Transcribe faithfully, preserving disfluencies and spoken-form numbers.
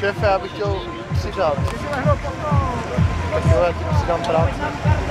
Šéfe, já bych chtěl přidat. Tak jo, já ti přidám práci.